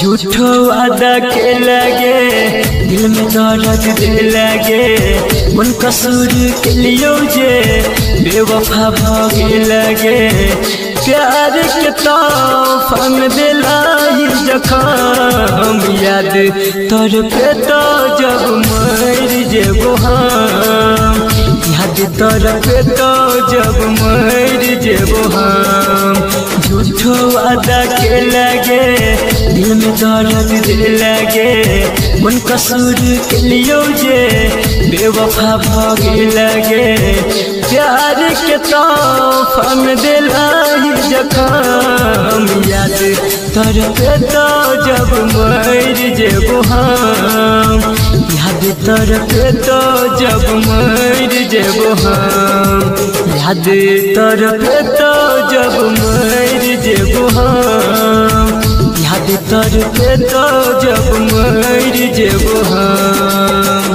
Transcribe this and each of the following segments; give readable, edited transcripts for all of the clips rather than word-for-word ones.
झूठो वादा के लगे दिल में दर्द दे लगे मन कसूर के लियो जे बेवफा भागे लगे प्यार के तोहफा में दिलाई जखम याद तोर पे तो जब मर जेबो हम याद तोर पे तो जब मर जेबो हम झूठो वादा के लगे दिल में दर्द दे लगे मन कसूर के लियो जे बेवफा भागे लगे प्यार के तोहफा में दिलाई जखम याद तोर पे तो जब मर जेबो हम याद तोर पे तो जब मर जेबो हम याद तोर पे तो जब मर जेबो हम याद तोर पे तो जब मर जेबो हम।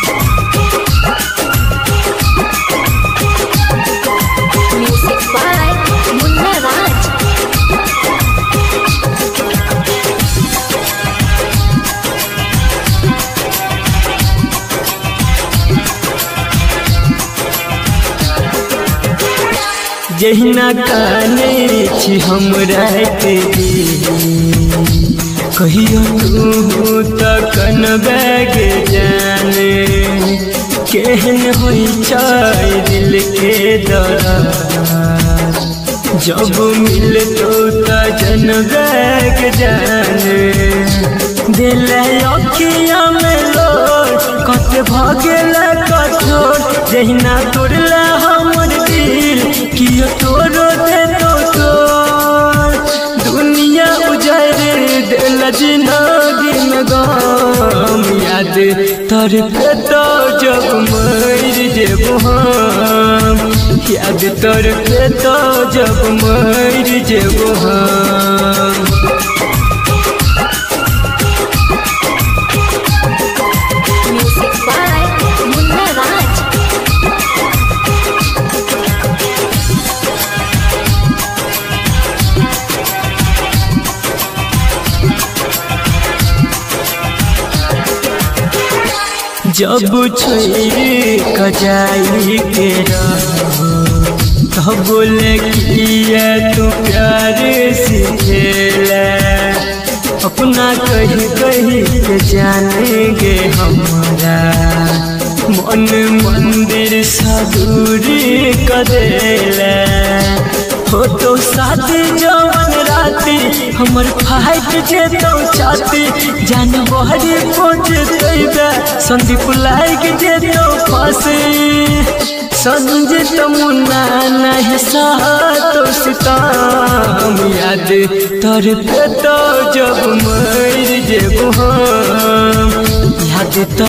जहिना काने छी हम रहते कहियो तू तकन बैगे जाने केहन होई छै दिल के दर्द जब मिल तो जन बैग जाने दिल अखिया में लोट कत भागेल कठोर जहिना तोड़ला हमर दिल कियो तोरो दे तो दुनिया उजारे दिल जिंदगी में गम याद तोर पे तो जब मर जेबो हम याद तोर पे तो जब मर जेबो हम। जब छोरी कजाई के तब बोले किया तू प्यार सीखेला अपना कही कही के जानेंगे हमारा मन मंदिर साधुरी कदेला हो तो शादी जवन राती हमर फाइट जे तो चाहती जान बहरी पहुँच देबे संदीप लाइक जे तो फांसी संजित मुन्ना नहीं तो सितम याद तोर पे तो जब मर जेबो हम याद तो